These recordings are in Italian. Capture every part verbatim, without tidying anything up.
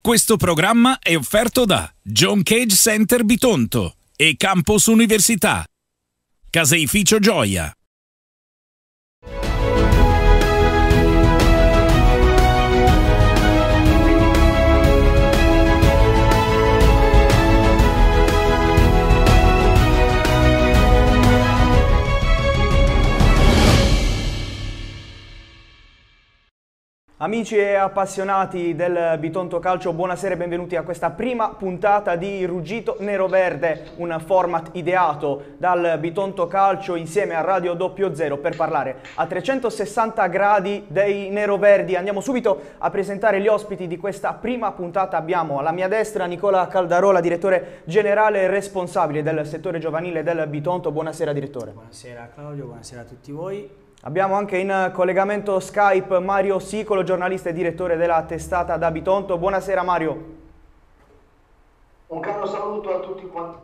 Questo programma è offerto da John Cage Center Bitonto e Campus Università. Caseificio Gioia. Amici e appassionati del Bitonto Calcio, buonasera e benvenuti a questa prima puntata di Ruggito Nero-Verde, un format ideato dal Bitonto Calcio insieme a Radio Doppio Zero per parlare a trecentosessanta gradi dei neroverdi. Andiamo subito a presentare gli ospiti di questa prima puntata. Abbiamo alla mia destra Nicola Caldarola, direttore generale e responsabile del settore giovanile del Bitonto. Buonasera direttore. Buonasera Claudio, buonasera a tutti voi. Abbiamo anche in collegamento Skype Mario Sicolo, giornalista e direttore della testata da Bitonto. Buonasera Mario. Un caro saluto a tutti quanti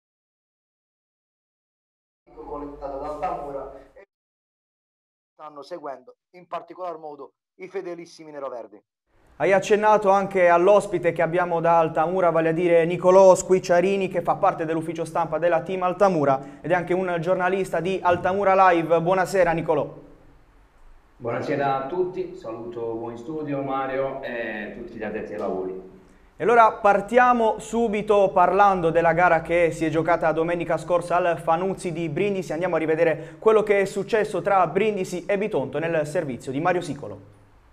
collegati da Altamura e stanno seguendo in particolar modo i fedelissimi neroverdi. Hai accennato anche all'ospite che abbiamo da Altamura, vale a dire Nicolò Squicciarini, che fa parte dell'ufficio stampa della team Altamura ed è anche un giornalista di Altamura Live. Buonasera Nicolò. Buonasera a tutti, saluto voi in studio, Mario e tutti gli addetti ai lavori. E allora partiamo subito parlando della gara che si è giocata domenica scorsa al Fanuzzi di Brindisi. Andiamo a rivedere quello che è successo tra Brindisi e Bitonto nel servizio di Mario Sicolo.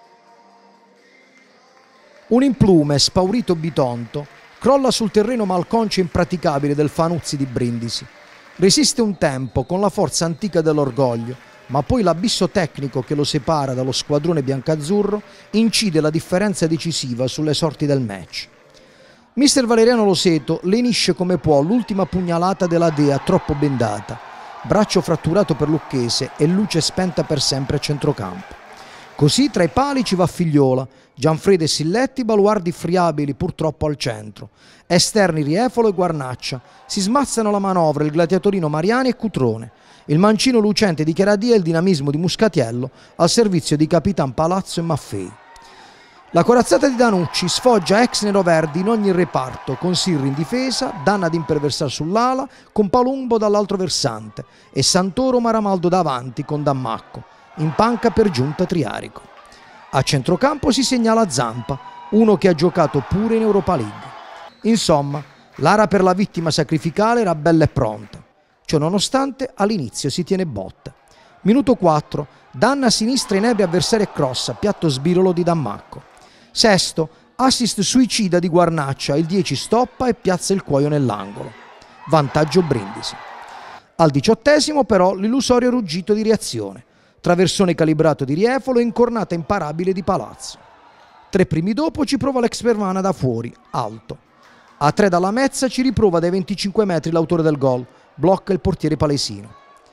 Un implume spaurito Bitonto crolla sul terreno malconcio e impraticabile del Fanuzzi di Brindisi. Resiste un tempo con la forza antica dell'orgoglio, ma poi l'abisso tecnico che lo separa dallo squadrone biancazzurro incide la differenza decisiva sulle sorti del match. Mister Valeriano Loseto lenisce come può l'ultima pugnalata della Dea troppo bendata, braccio fratturato per Lucchese e luce spenta per sempre a centrocampo. Così tra i pali ci va Figliola, Gianfredo e Silletti, baluardi friabili purtroppo al centro. Esterni Riefolo e Guarnaccia. Si smazzano la manovra il gladiatorino Mariani e Cutrone. Il mancino lucente di Chiaradia e il dinamismo di Muscatiello al servizio di Capitan Palazzo e Maffei. La corazzata di Danucci sfoggia ex neroverdi in ogni reparto, con Sirri in difesa, Danna ad imperversare sull'ala, con Palumbo dall'altro versante e Santoro Maramaldo davanti con Dammacco. In panca per giunta Triarico. A centrocampo si segnala Zampa, uno che ha giocato pure in Europa League. Insomma, l'ara per la vittima sacrificale era bella e pronta. Ciò nonostante, all'inizio si tiene botta. Minuto quattro, danna a sinistra in ebbe avversaria e crossa, piatto sbirolo di Dammacco. Sesto, assist suicida di Guarnaccia, il dieci stoppa e piazza il cuoio nell'angolo. Vantaggio Brindisi. Al diciottesimo però l'illusorio ruggito di reazione. Traversone calibrato di Riefolo e incornata imparabile di Palazzo. Tre primi dopo ci prova l'ex Pervana da fuori, alto. A tre dalla mezza ci riprova dai venticinque metri l'autore del gol, blocca il portiere palesino.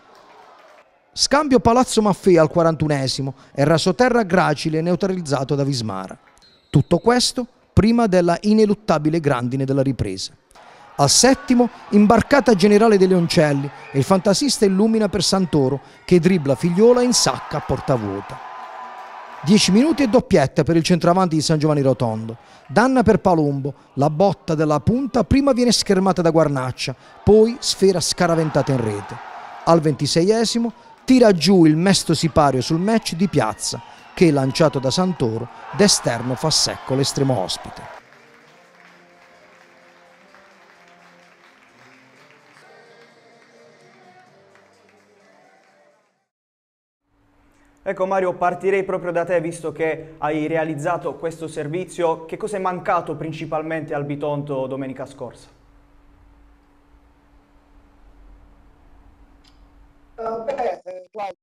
Scambio Palazzo Maffei al quarantunesimo e rasoterra gracile neutralizzato da Vismara. Tutto questo prima della ineluttabile grandine della ripresa. Al settimo, imbarcata generale dei Leoncelli e il fantasista illumina per Santoro che dribbla Figliola in sacca a porta vuota. Dieci minuti e doppietta per il centravanti di San Giovanni Rotondo. Danna per Palumbo, la botta della punta prima viene schermata da Guarnaccia, poi sfera scaraventata in rete. Al ventiseiesimo tira giù il mesto sipario sul match di Piazza che, lanciato da Santoro, d'esterno fa secco l'estremo ospite. Ecco Mario, partirei proprio da te, visto che hai realizzato questo servizio. Che cosa è mancato principalmente al Bitonto domenica scorsa? Uh, beh, eh, Claudio,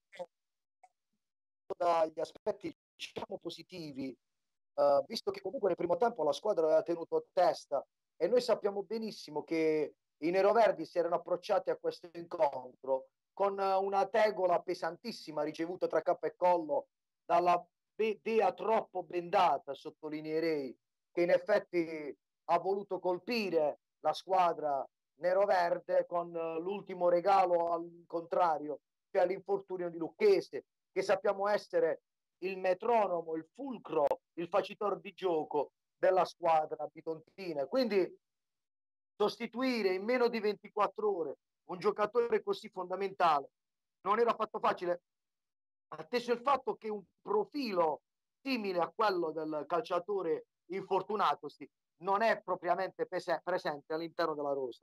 dagli aspetti diciamo positivi, uh, visto che comunque nel primo tempo la squadra aveva tenuto testa e noi sappiamo benissimo che i neroverdi si erano approcciati a questo incontro con una tegola pesantissima ricevuta tra capo e collo dalla Dea troppo bendata, sottolineerei, che in effetti ha voluto colpire la squadra neroverde con l'ultimo regalo al contrario, cioè l'infortunio di Lucchese, che sappiamo essere il metronomo, il fulcro, il facitor di gioco della squadra bitontina. Quindi sostituire in meno di ventiquattro ore un giocatore così fondamentale non era affatto facile, atteso il fatto che un profilo simile a quello del calciatore infortunatosi non è propriamente presente all'interno della rosa.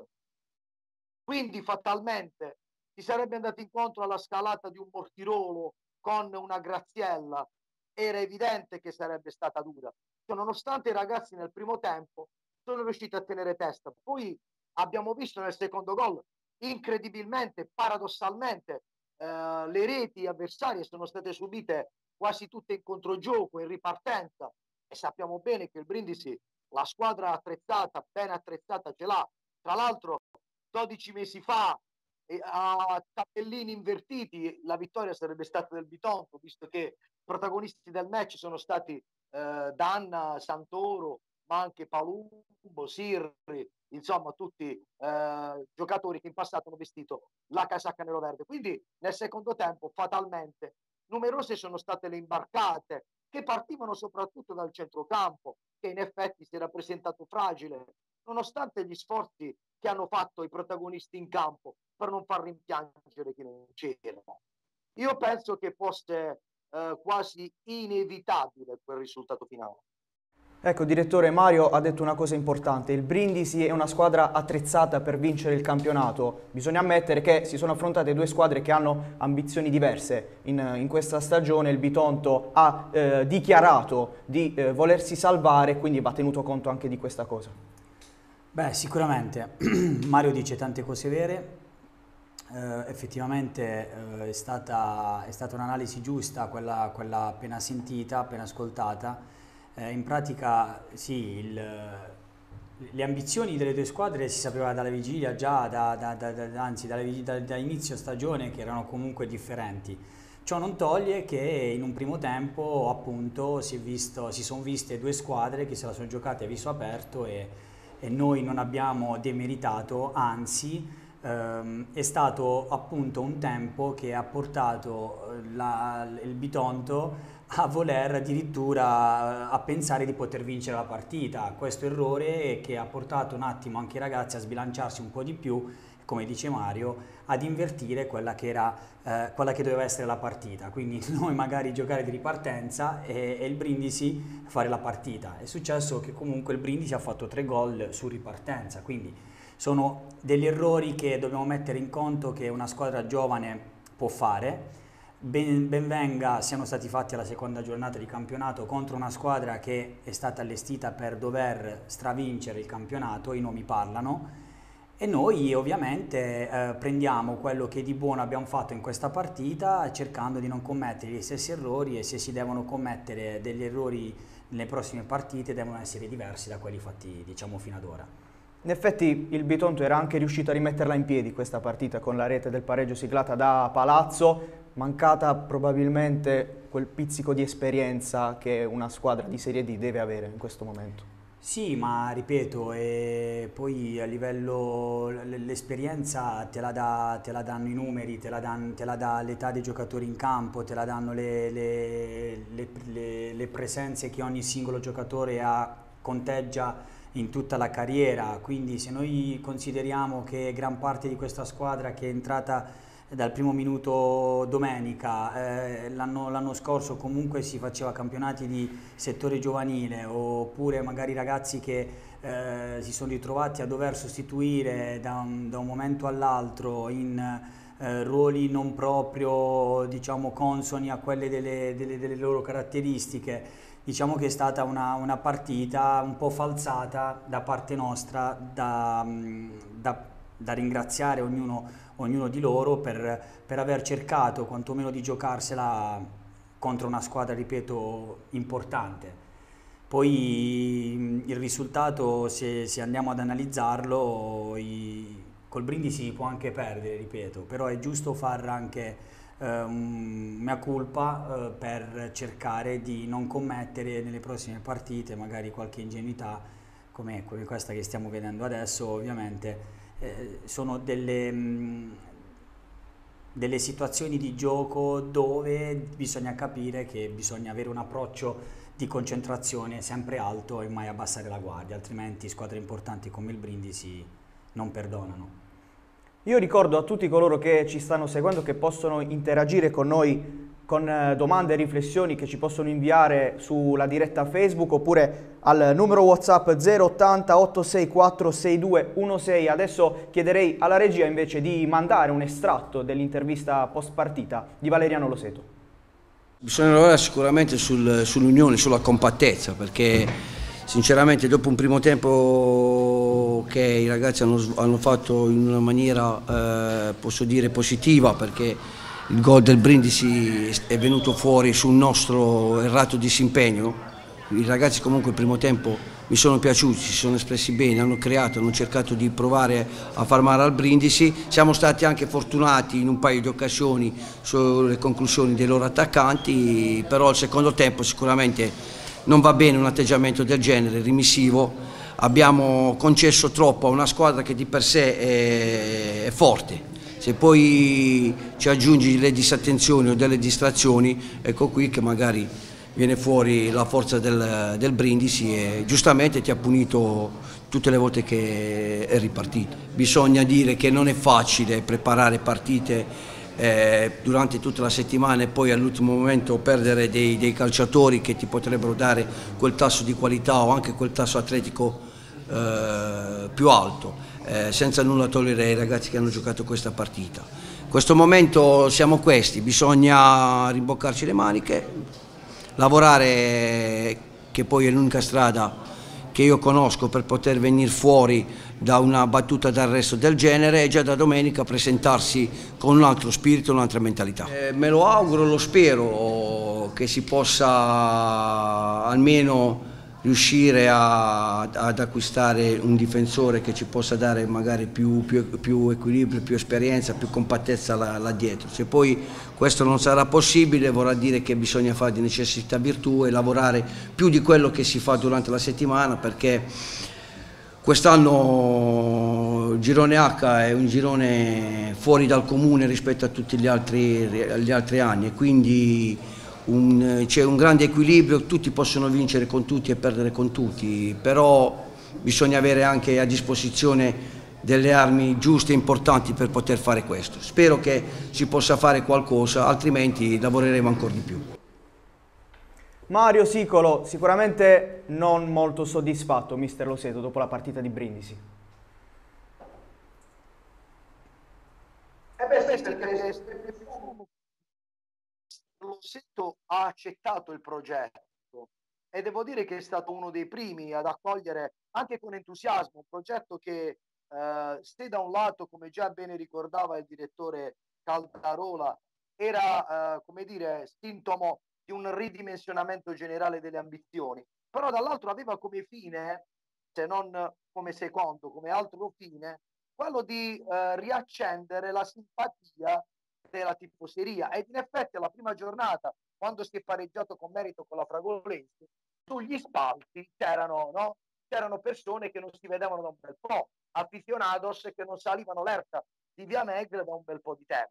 Quindi fatalmente si sarebbe andati incontro alla scalata di un Mortirolo con una Graziella. Era evidente che sarebbe stata dura, cioè, nonostante i ragazzi nel primo tempo sono riusciti a tenere testa. Poi abbiamo visto nel secondo gol, incredibilmente, paradossalmente, eh, le reti avversarie sono state subite quasi tutte in controgioco, in ripartenza, e sappiamo bene che il Brindisi, la squadra attrezzata, ben attrezzata, ce l'ha. Tra l'altro dodici mesi fa, eh, a tabellini invertiti, la vittoria sarebbe stata del Bitonto, visto che protagonisti del match sono stati eh, Danna, Santoro, ma anche Palumbo, Sirri, insomma tutti eh, giocatori che in passato hanno vestito la casacca nero-verde. Quindi nel secondo tempo fatalmente numerose sono state le imbarcate che partivano soprattutto dal centrocampo, che in effetti si era presentato fragile, nonostante gli sforzi che hanno fatto i protagonisti in campo per non far rimpiangere chi non c'era. Io penso che fosse eh, quasi inevitabile quel risultato finale. Ecco, direttore, Mario ha detto una cosa importante: il Brindisi è una squadra attrezzata per vincere il campionato. Bisogna ammettere che si sono affrontate due squadre che hanno ambizioni diverse. In, in questa stagione il Bitonto ha eh, dichiarato di eh, volersi salvare, quindi va tenuto conto anche di questa cosa. Beh, sicuramente Mario dice tante cose vere. Uh, effettivamente uh, è stata, è stata un'analisi giusta quella, quella appena sentita, appena ascoltata. Uh, in pratica sì, il, le ambizioni delle due squadre si sapeva dalla vigilia già, da, da, da, da, anzi da, da, da inizio stagione, che erano comunque differenti. Ciò non toglie che in un primo tempo appunto si, è visto, si sono viste due squadre che se la sono giocate a viso aperto e, e noi non abbiamo demeritato, anzi ehm, è stato appunto un tempo che ha portato la, il Bitonto a voler addirittura a pensare di poter vincere la partita. Questo errore che ha portato un attimo anche i ragazzi a sbilanciarsi un po' di più, come dice Mario, ad invertire quella che, era, eh, quella che doveva essere la partita. Quindi noi magari giocare di ripartenza e, e il Brindisi fare la partita. È successo che comunque il Brindisi ha fatto tre gol su ripartenza, quindi sono degli errori che dobbiamo mettere in conto che una squadra giovane può fare. Ben, ben venga siano stati fatti alla seconda giornata di campionato contro una squadra che è stata allestita per dover stravincere il campionato, i nomi parlano, e noi ovviamente eh, prendiamo quello che di buono abbiamo fatto in questa partita cercando di non commettere gli stessi errori, e se si devono commettere degli errori nelle prossime partite devono essere diversi da quelli fatti, diciamo, fino ad ora. In effetti il Bitonto era anche riuscito a rimetterla in piedi questa partita con la rete del pareggio siglata da Palazzo, mancata probabilmente quel pizzico di esperienza che una squadra di Serie D deve avere in questo momento. Sì, ma ripeto, e poi a livello, l'esperienza te la, dà, te la danno i numeri, te la, dan, te la dà l'età dei giocatori in campo, te la danno le, le, le, le, le presenze che ogni singolo giocatore ha, conteggia in tutta la carriera. Quindi se noi consideriamo che gran parte di questa squadra che è entrata dal primo minuto domenica, eh, l'anno scorso comunque si faceva campionati di settore giovanile, oppure magari ragazzi che eh, si sono ritrovati a dover sostituire da un, da un momento all'altro in eh, ruoli non proprio, diciamo, consoni a quelle delle, delle, delle loro caratteristiche. Diciamo che è stata una, una partita un po' falsata da parte nostra, da, da, da ringraziare ognuno ognuno di loro per, per aver cercato quantomeno di giocarsela contro una squadra, ripeto, importante. Poi il risultato, se, se andiamo ad analizzarlo, i, col Brindisi si può anche perdere, ripeto, però è giusto far anche eh, un mea culpa eh, per cercare di non commettere nelle prossime partite magari qualche ingenuità come, come questa che stiamo vedendo adesso. Ovviamente Eh, sono delle, mh, delle situazioni di gioco dove bisogna capire che bisogna avere un approccio di concentrazione sempre alto e mai abbassare la guardia, altrimenti squadre importanti come il Brindisi non perdonano. Io ricordo a tutti coloro che ci stanno seguendo che possono interagire con noi con domande e riflessioni che ci possono inviare sulla diretta Facebook oppure al numero WhatsApp zero ottanta otto sei quattro sei due uno sei. Adesso chiederei alla regia invece di mandare un estratto dell'intervista post partita di Valeriano Loseto. Bisogna lavorare sicuramente sul, sull'unione, sulla compattezza, perché sinceramente dopo un primo tempo che i ragazzi hanno, hanno fatto in una maniera, eh, posso dire, positiva, perché il gol del Brindisi è venuto fuori sul nostro errato disimpegno. I ragazzi comunque il primo tempo mi sono piaciuti, si sono espressi bene, hanno creato, hanno cercato di provare a far male al Brindisi. Siamo stati anche fortunati in un paio di occasioni sulle conclusioni dei loro attaccanti, però il secondo tempo sicuramente non va bene un atteggiamento del genere, rimissivo. Abbiamo concesso troppo a una squadra che di per sé è, è forte. Se poi ci aggiungi le disattenzioni o delle distrazioni, ecco qui che magari viene fuori la forza del, del Brindisi e giustamente ti ha punito tutte le volte che è ripartito. Bisogna dire che non è facile preparare partite eh, durante tutta la settimana e poi all'ultimo momento perdere dei, dei calciatori che ti potrebbero dare quel tasso di qualità o anche quel tasso atletico eh, più alto. Eh, senza nulla togliere ai ragazzi che hanno giocato questa partita. In questo momento siamo questi, bisogna rimboccarci le maniche, lavorare, che poi è l'unica strada che io conosco per poter venire fuori da una battuta d'arresto del genere, e già da domenica presentarsi con un altro spirito, un'altra mentalità. Eh, me lo auguro, lo spero che si possa almeno riuscire a, ad acquistare un difensore che ci possa dare magari più, più, più equilibrio, più esperienza, più compattezza là, là dietro. Se poi questo non sarà possibile vorrà dire che bisogna fare di necessità virtù e lavorare più di quello che si fa durante la settimana, perché quest'anno il girone H è un girone fuori dal comune rispetto a tutti gli altri, gli altri anni, e quindi c'è un grande equilibrio, tutti possono vincere con tutti e perdere con tutti, però bisogna avere anche a disposizione delle armi giuste e importanti per poter fare questo. Spero che si possa fare qualcosa, altrimenti lavoreremo ancora di più. Mario Sicolo, sicuramente non molto soddisfatto mister Loseto dopo la partita di Brindisi. Eh beh, sì, perché Loseto ha accettato il progetto e devo dire che è stato uno dei primi ad accogliere anche con entusiasmo un progetto che eh, se da un lato, come già bene ricordava il direttore Caldarola, era eh, come dire sintomo di un ridimensionamento generale delle ambizioni, però dall'altro aveva come fine, se non come secondo, come altro fine, quello di eh, riaccendere la simpatia della tifoseria. Ed in effetti alla prima giornata, quando si è pareggiato con merito con la Fragolense, sugli spalti c'erano, no? C'erano persone che non si vedevano da un bel po', aficionados che non salivano l'erta di Via Megre da un bel po' di tempo.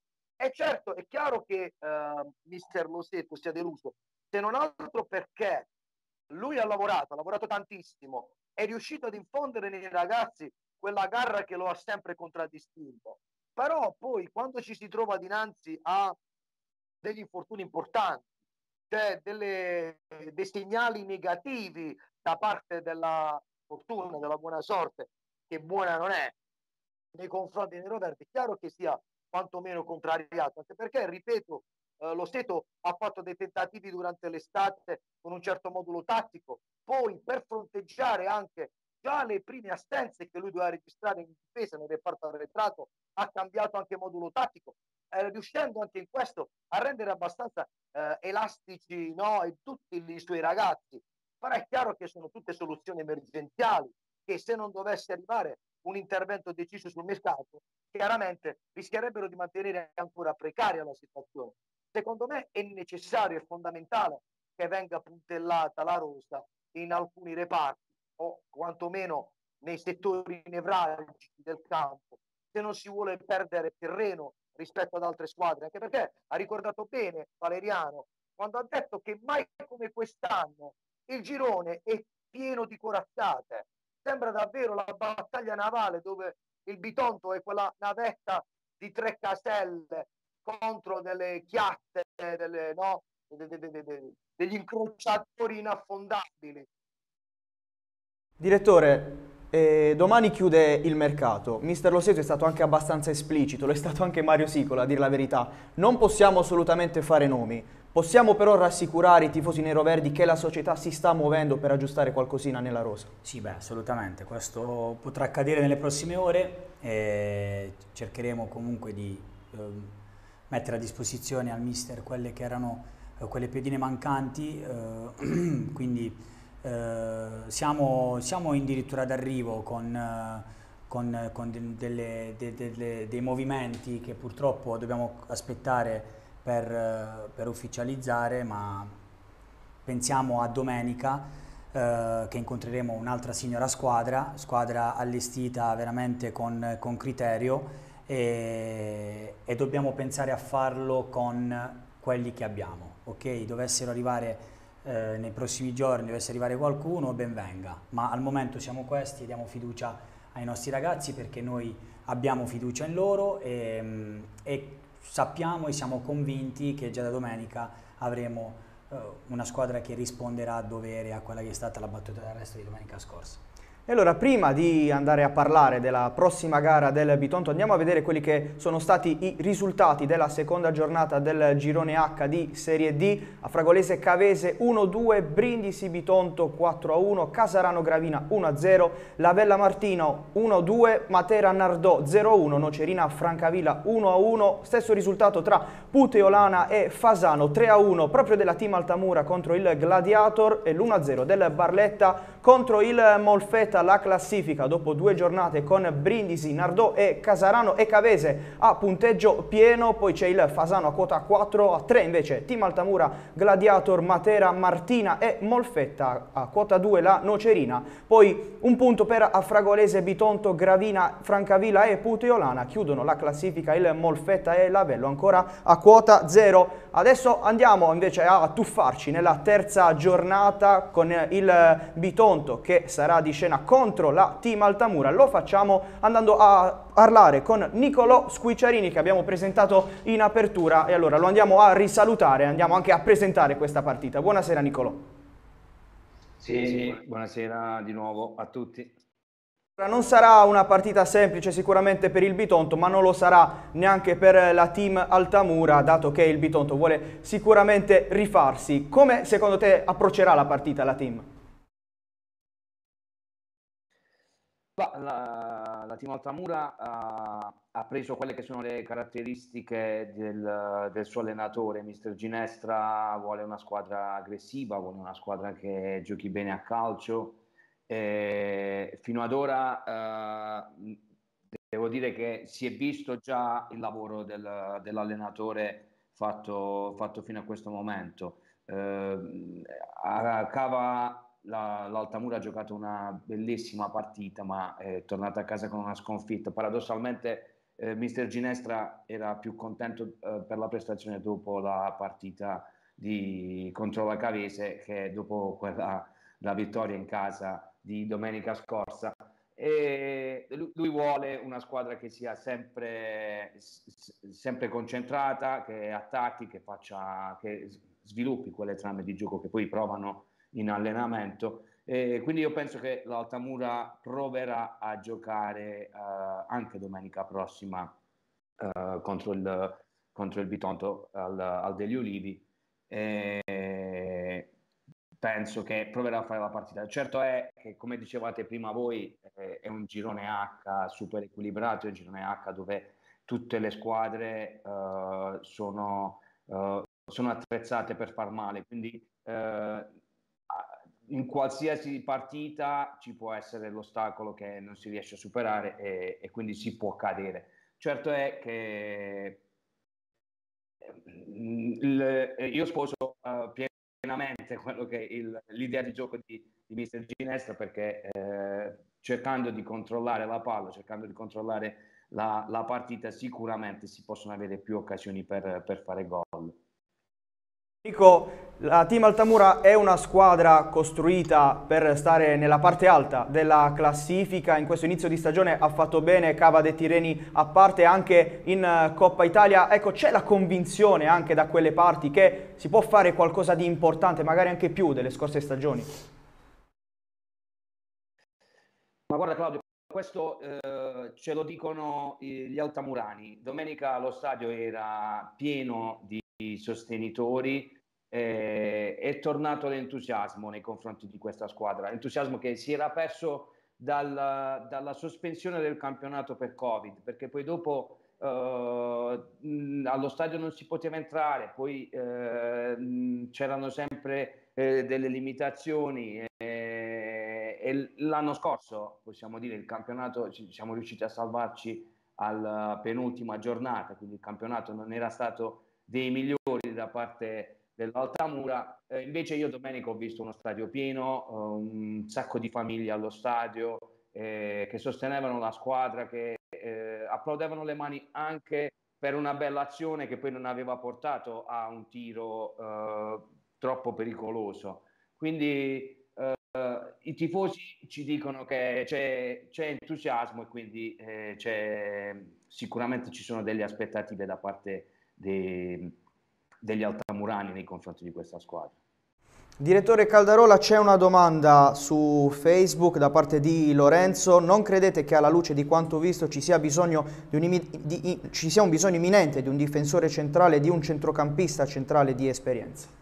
E certo, è chiaro che eh, mister Loseto sia deluso, se non altro perché lui ha lavorato, ha lavorato tantissimo, è riuscito ad infondere nei ragazzi quella garra che lo ha sempre contraddistinto. Però poi quando ci si trova dinanzi a degli infortuni importanti, cioè delle, dei segnali negativi da parte della fortuna, della buona sorte, che buona non è, nei confronti dei Roverdi, è chiaro che sia quantomeno contrariato, anche perché, ripeto, eh, Loseto ha fatto dei tentativi durante l'estate con un certo modulo tattico, poi per fronteggiare anche già le prime assenze che lui doveva registrare in difesa nel reparto arretrato, ha cambiato anche modulo tattico, eh, riuscendo anche in questo a rendere abbastanza eh, elastici, no, e tutti i suoi ragazzi. Però è chiaro che sono tutte soluzioni emergenziali, che se non dovesse arrivare un intervento deciso sul mercato, chiaramente rischierebbero di mantenere ancora precaria la situazione. Secondo me è necessario e fondamentale che venga puntellata la rosa in alcuni reparti, o quantomeno nei settori nevralgici del campo, se non si vuole perdere terreno rispetto ad altre squadre, anche perché ha ricordato bene Valeriano quando ha detto che mai come quest'anno il girone è pieno di corazzate. Sembra davvero la battaglia navale dove il Bitonto è quella navetta di tre caselle contro delle chiatte, delle, no? de, de, de, de, degli incrociatori inaffondabili. Direttore, eh, domani chiude il mercato. Mister Lo Seto è stato anche abbastanza esplicito, lo è stato anche Mario Sicola, a dire la verità. Non possiamo assolutamente fare nomi, possiamo però rassicurare i tifosi neroverdi che la società si sta muovendo per aggiustare qualcosina nella rosa. Sì, beh, assolutamente, questo potrà accadere nelle prossime ore e cercheremo comunque di eh, mettere a disposizione al mister quelle che erano eh, quelle pedine mancanti, eh, quindi eh, siamo, siamo addirittura d'arrivo con, eh, con, con de, delle, de, de, dei movimenti che purtroppo dobbiamo aspettare per, per ufficializzare, ma pensiamo a domenica eh, che incontreremo un'altra signora squadra, squadra allestita veramente con, con criterio e, e dobbiamo pensare a farlo con quelli che abbiamo, ok? Dovessero arrivare eh, nei prossimi giorni, dovesse arrivare qualcuno, ben venga, ma al momento siamo questi e diamo fiducia ai nostri ragazzi perché noi abbiamo fiducia in loro e, e sappiamo e siamo convinti che già da domenica avremo uh, una squadra che risponderà a dovere a quella che è stata la battuta d'arresto di domenica scorsa. E allora, prima di andare a parlare della prossima gara del Bitonto, andiamo a vedere quelli che sono stati i risultati della seconda giornata del girone H di Serie D. A Fragolese Cavese uno a due, Brindisi Bitonto quattro a uno, Casarano Gravina uno a zero, Lavella Martino uno a due, Matera Nardò zero a uno, Nocerina Francavilla uno a uno, stesso risultato tra Puteolana e Fasano tre a uno, proprio della Team Altamura contro il Gladiator, e l'uno a zero del Barletta contro il Molfetta. La classifica dopo due giornate con Brindisi, Nardò e Casarano e Cavese a punteggio pieno, poi c'è il Fasano a quota quattro a tre, invece Team Altamura, Gladiator, Matera, Martina e Molfetta a quota due la Nocerina, poi un punto per Affragolese, Bitonto, Gravina, Francavilla e Puteolana, chiudono la classifica il Molfetta e Lavello ancora a quota zero. Adesso andiamo invece a tuffarci nella terza giornata con il Bitonto che sarà di scena contro la Team Altamura. Lo facciamo andando a parlare con Nicolò Squicciarini che abbiamo presentato in apertura e allora lo andiamo a risalutare, andiamo anche a presentare questa partita. Buonasera Nicolò. Sì, sì, buonasera di nuovo a tutti. Non sarà una partita semplice sicuramente per il Bitonto, ma non lo sarà neanche per la Team Altamura, dato che il Bitonto vuole sicuramente rifarsi. Come secondo te approccerà la partita la Team? La, la Team Altamura ha, ha preso quelle che sono le caratteristiche del, del suo allenatore. Mister Ginestra vuole una squadra aggressiva, vuole una squadra che giochi bene a calcio. E fino ad ora eh, devo dire che si è visto già il lavoro del, dell'allenatore fatto, fatto fino a questo momento. Eh, a Cava l'Altamura ha giocato una bellissima partita, ma è tornata a casa con una sconfitta. Paradossalmente eh, Mister Ginestra era più contento eh, per la prestazione dopo la partita di, contro la Cavese che dopo quella, la vittoria in casa di domenica scorsa. E lui vuole una squadra che sia sempre, sempre concentrata, che attacchi, che faccia, che sviluppi quelle trame di gioco che poi provano in allenamento. E quindi io penso che l'Altamura proverà a giocare uh, anche domenica prossima uh, contro, il, contro il Bitonto al, al degli Ulivi. E penso che proverà a fare la partita. Certo è che, come dicevate prima voi, eh, è un girone H super equilibrato, è un girone H dove tutte le squadre uh, sono, uh, sono attrezzate per far male, quindi uh, in qualsiasi partita ci può essere l'ostacolo che non si riesce a superare e, e quindi si può cadere. Certo è che il, io sposo uh, pienamente quello che è l'idea di gioco di, di Mister Ginestra, perché eh, cercando di controllare la palla, cercando di controllare la, la partita, sicuramente si possono avere più occasioni per, per fare gol. Dico, la Team Altamura è una squadra costruita per stare nella parte alta della classifica. In questo inizio di stagione ha fatto bene, Cava dei Tirreni a parte, anche in Coppa Italia. Ecco, c'è la convinzione anche da quelle parti che si può fare qualcosa di importante, magari anche più delle scorse stagioni. Ma guarda Claudio, questo eh, ce lo dicono gli altamurani. Domenica lo stadio era pieno di sostenitori, eh, è tornato l'entusiasmo nei confronti di questa squadra, entusiasmo che si era perso dal, dalla sospensione del campionato per Covid, perché poi dopo eh, mh, allo stadio non si poteva entrare, poi eh, c'erano sempre eh, delle limitazioni. Eh, e l'anno scorso, possiamo dire, il campionato ci siamo riusciti a salvarci alla penultima giornata, quindi il campionato non era stato dei migliori da parte dell'Altamura. Eh, invece io domenica ho visto uno stadio pieno, eh, un sacco di famiglie allo stadio eh, che sostenevano la squadra, che eh, applaudevano le mani anche per una bella azione che poi non aveva portato a un tiro eh, troppo pericoloso. Quindi Uh, i tifosi ci dicono che c'è, c'è entusiasmo e quindi eh, c'è, sicuramente ci sono delle aspettative da parte dei, degli altamurani nei confronti di questa squadra. Direttore Caldarola, c'è una domanda su Facebook da parte di Lorenzo. Non credete che alla luce di quanto visto ci sia, bisogno di un, di, ci sia un bisogno imminente di un difensore centrale, di un centrocampista centrale di esperienza?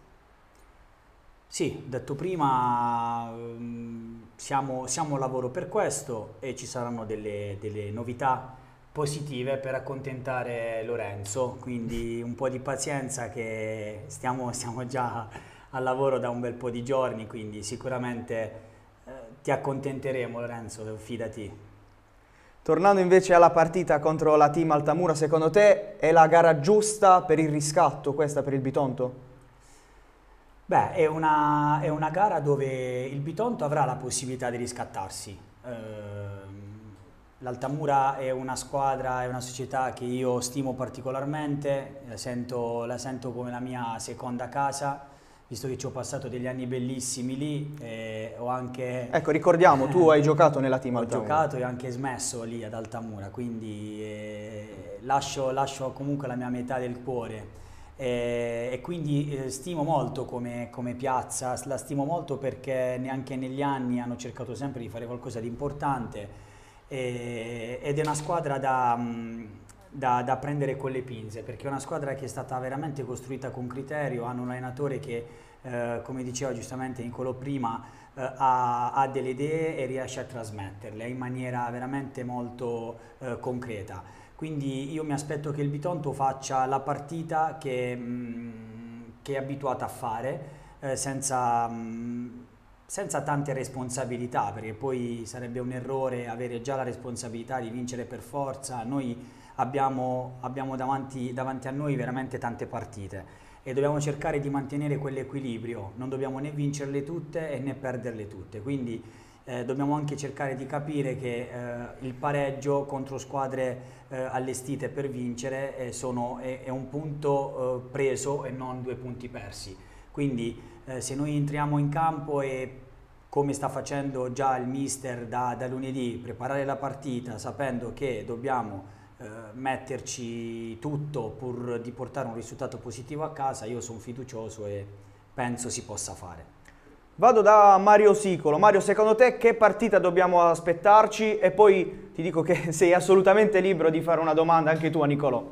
Sì, detto prima, siamo, siamo a lavoro per questo e ci saranno delle, delle novità positive per accontentare Lorenzo, quindi un po' di pazienza, che stiamo, stiamo già al lavoro da un bel po' di giorni, quindi sicuramente eh, ti accontenteremo Lorenzo, fidati. Tornando invece alla partita contro la Team Altamura, secondo te è la gara giusta per il riscatto, questa per il Bitonto? Beh, è una, è una gara dove il Bitonto avrà la possibilità di riscattarsi. Eh, L'Altamura è una squadra, è una società che io stimo particolarmente, la sento, la sento come la mia seconda casa, visto che ci ho passato degli anni bellissimi lì. E ho anche... Ecco, ricordiamo, tu hai giocato nella Team Altamura. Ho giocato e ho anche smesso lì ad Altamura, quindi eh, lascio, lascio comunque la mia metà del cuore. E, e quindi eh, stimo molto come, come piazza, la stimo molto perché neanche negli anni hanno cercato sempre di fare qualcosa di importante, e, ed è una squadra da, da, da prendere con le pinze, perché è una squadra che è stata veramente costruita con criterio, hanno un allenatore che eh, come diceva giustamente Nicolò prima, eh, ha, ha delle idee e riesce a trasmetterle in maniera veramente molto eh, concreta. Quindi io mi aspetto che il Bitonto faccia la partita che, mh, che è abituata a fare, eh, senza, mh, senza tante responsabilità, perché poi sarebbe un errore avere già la responsabilità di vincere per forza. Noi abbiamo, abbiamo davanti, davanti a noi veramente tante partite e dobbiamo cercare di mantenere quell'equilibrio, non dobbiamo né vincerle tutte né perderle tutte. Quindi Eh, dobbiamo anche cercare di capire che eh, il pareggio contro squadre eh, allestite per vincere eh, sono, è, è un punto eh, preso e non due punti persi. Quindi eh, se noi entriamo in campo e, come sta facendo già il mister da, da lunedì, preparare la partita sapendo che dobbiamo eh, metterci tutto pur di portare un risultato positivo a casa, io sono fiducioso e penso si possa fare. Vado da Mario Sicolo. Mario, secondo te che partita dobbiamo aspettarci? E poi ti dico che sei assolutamente libero di fare una domanda anche tu a Nicolò.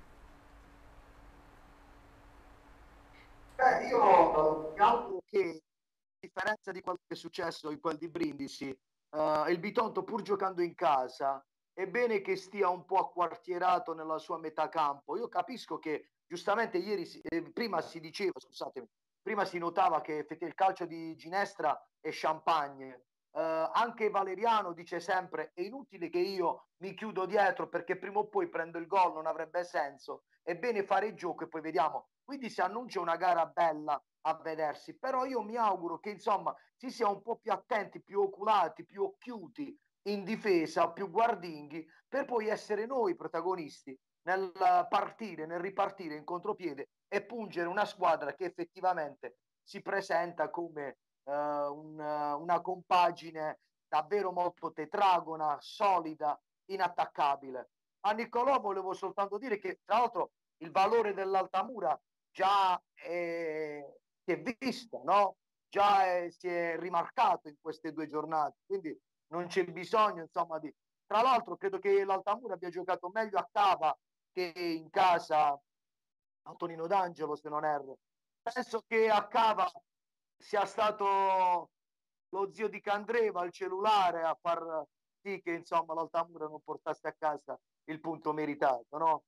Beh, io calcolo che, a differenza di quello che è successo in quel di Brindisi, uh, il Bitonto, pur giocando in casa, è bene che stia un po' acquartierato nella sua metà campo. Io capisco che giustamente ieri, eh, prima si diceva, scusatemi, prima si notava che il calcio di Ginestra è champagne. Uh, anche Valeriano dice sempre: è inutile che io mi chiudo dietro perché prima o poi prendo il gol, non avrebbe senso, è bene fare il gioco e poi vediamo. Quindi si annuncia una gara bella a vedersi, però io mi auguro che insomma si sia un po' più attenti, più oculati, più occhiuti in difesa, più guardinghi, per poi essere noi protagonisti nel partire, nel ripartire in contropiede e pungere una squadra che effettivamente si presenta come uh, un, una compagine davvero molto tetragona, solida, inattaccabile. A Niccolò volevo soltanto dire che, tra l'altro, il valore dell'Altamura già è, si è visto, no? Già è, si è rimarcato in queste due giornate, quindi non c'è bisogno, insomma, di... Tra l'altro credo che l'Altamura abbia giocato meglio a Cava che in casa Antonino D'Angelo, se non erro. Penso che a Cava sia stato lo zio di Candreva al cellulare a far sì che, insomma, l'Altamura non portasse a casa il punto meritato, no?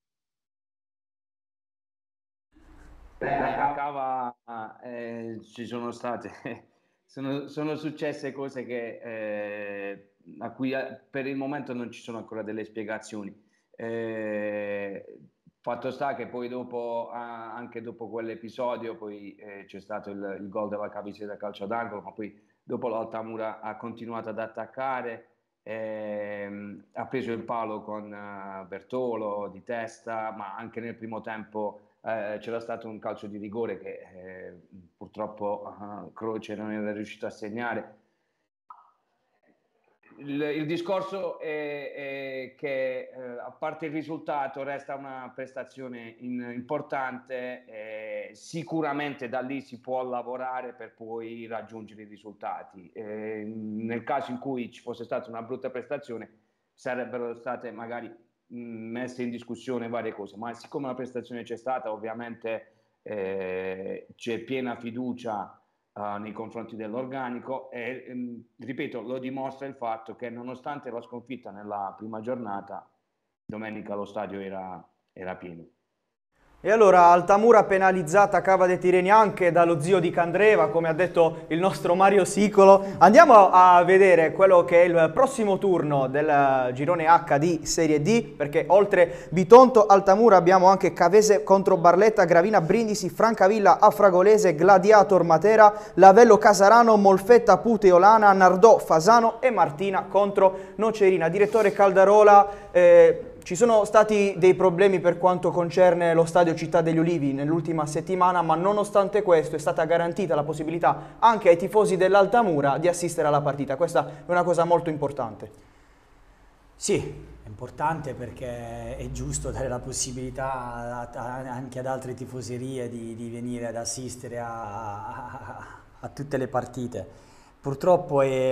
A Cava eh, ci sono state sono, sono successe cose che, eh, a cui per il momento non ci sono ancora delle spiegazioni. Eh, fatto sta che poi dopo, anche dopo quell'episodio, poi eh, c'è stato il, il gol della Cavise da calcio d'angolo, ma poi dopo l'Altamura ha continuato ad attaccare, ehm, ha preso il palo con uh, Bertolo di testa, ma anche nel primo tempo Eh, c'era stato un calcio di rigore che eh, purtroppo uh, Croce non era riuscito a segnare. Il, il discorso è, è che eh, a parte il risultato resta una prestazione in, importante, eh, sicuramente da lì si può lavorare per poi raggiungere i risultati. Eh, nel caso in cui ci fosse stata una brutta prestazione sarebbero state magari messe in discussione varie cose, ma siccome la prestazione c'è stata, ovviamente eh, c'è piena fiducia uh, nei confronti dell'organico e ehm, ripeto, lo dimostra il fatto che nonostante la sconfitta nella prima giornata, domenica lo stadio era, era pieno. E allora Altamura penalizzata Cava dei Tirreni anche dallo zio di Candreva, come ha detto il nostro Mario Sicolo. Andiamo a vedere quello che è il prossimo turno del girone H di Serie D, perché oltre Bitonto, Altamura abbiamo anche Cavese contro Barletta, Gravina, Brindisi, Francavilla, Afragolese, Gladiator, Matera, Lavello, Casarano, Molfetta, Puteolana, Nardò, Fasano e Martina contro Nocerina. Direttore Caldarola, eh, ci sono stati dei problemi per quanto concerne lo stadio Città degli Ulivi nell'ultima settimana, ma nonostante questo è stata garantita la possibilità anche ai tifosi dell'Altamura di assistere alla partita. Questa è una cosa molto importante. Sì, è importante perché è giusto dare la possibilità a, a, anche ad altre tifoserie di, di venire ad assistere a, a, a tutte le partite. Purtroppo è...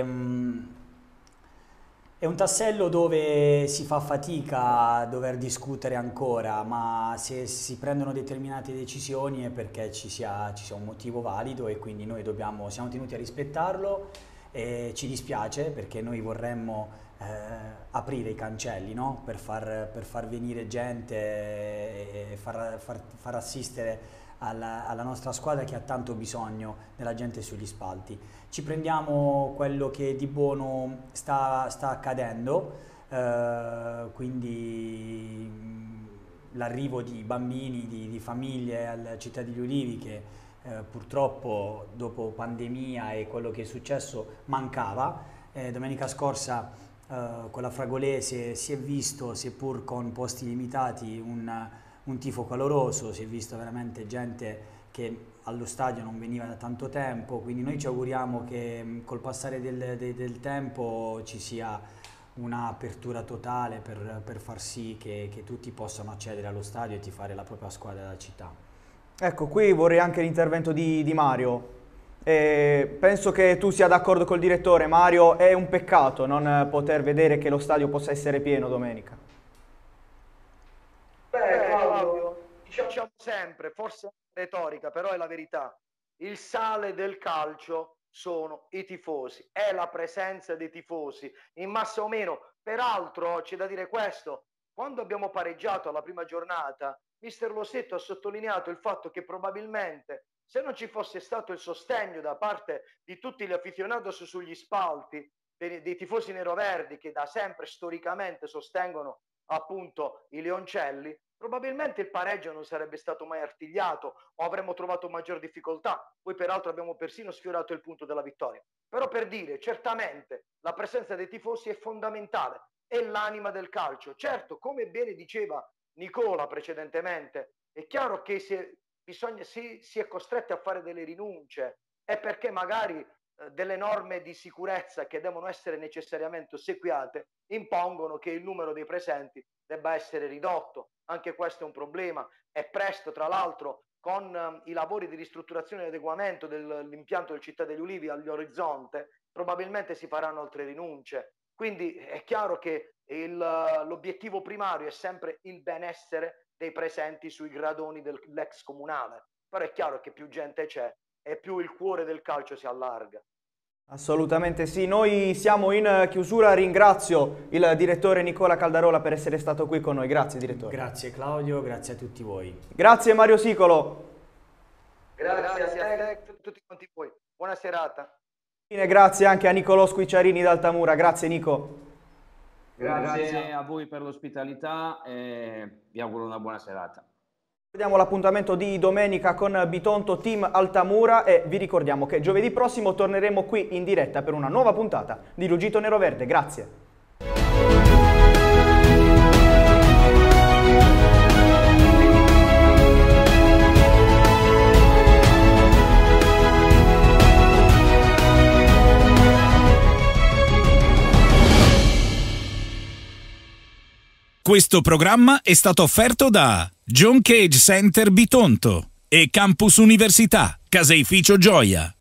È un tassello dove si fa fatica a dover discutere ancora, ma se si prendono determinate decisioni è perché ci sia, ci sia un motivo valido e quindi noi dobbiamo, siamo tenuti a rispettarlo e ci dispiace perché noi vorremmo eh, aprire i cancelli, no? per, far, per far venire gente e far, far, far assistere alla, alla nostra squadra che ha tanto bisogno della gente sugli spalti. Ci prendiamo quello che di buono sta, sta accadendo, eh, quindi l'arrivo di bambini, di, di famiglie alla Città degli Ulivi che eh, purtroppo dopo pandemia e quello che è successo mancava. Eh, domenica scorsa eh, con la Fragolese si è visto, seppur con posti limitati, un un tifo caloroso, si è visto veramente gente che allo stadio non veniva da tanto tempo, quindi noi ci auguriamo che col passare del, del, del tempo ci sia un'apertura totale per, per far sì che, che tutti possano accedere allo stadio e tifare la propria squadra della città. Ecco, qui vorrei anche l'intervento di, di Mario. Eh, penso che tu sia d'accordo col direttore, Mario, è un peccato non poter vedere che lo stadio possa essere pieno domenica. Beh, Claudio, diciamo sempre, forse è retorica, però è la verità. Il sale del calcio sono i tifosi, è la presenza dei tifosi, in massa o meno. Peraltro, c'è da dire questo, quando abbiamo pareggiato la prima giornata, mister Losetto ha sottolineato il fatto che probabilmente, se non ci fosse stato il sostegno da parte di tutti gli aficionados sugli spalti, dei, dei tifosi neroverdi che da sempre storicamente sostengono appunto i Leoncelli, probabilmente il pareggio non sarebbe stato mai artigliato o avremmo trovato maggior difficoltà. Poi peraltro abbiamo persino sfiorato il punto della vittoria. Però per dire, certamente la presenza dei tifosi è fondamentale, è l'anima del calcio. Certo, come bene diceva Nicola precedentemente, è chiaro che se bisogna, si, si è costretti a fare delle rinunce è perché magari eh, delle norme di sicurezza che devono essere necessariamente ossequiate impongono che il numero dei presenti debba essere ridotto. Anche questo è un problema. È presto, tra l'altro, con um, i lavori di ristrutturazione e adeguamento dell'impianto del Città degli Ulivi all'orizzonte, probabilmente si faranno altre rinunce. Quindi è chiaro che l'obiettivo primario è sempre il benessere dei presenti sui gradoni dell'ex comunale, però è chiaro che più gente c'è e più il cuore del calcio si allarga. Assolutamente sì, noi siamo in chiusura, ringrazio il direttore Nicola Caldarola per essere stato qui con noi, grazie direttore. Grazie Claudio, grazie a tutti voi. Grazie Mario Sicolo. Grazie, grazie a te e a tutti quanti voi, buona serata. Grazie anche a Nicolò Squicciarini d'Altamura, grazie Nico. Grazie, grazie a voi per l'ospitalità e vi auguro una buona serata. Ricordiamo l'appuntamento di domenica con Bitonto Team Altamura e vi ricordiamo che giovedì prossimo torneremo qui in diretta per una nuova puntata di Ruggito Neroverde. Grazie. Questo programma è stato offerto da John Cage Center Bitonto e Campus Università, Caseificio Gioia.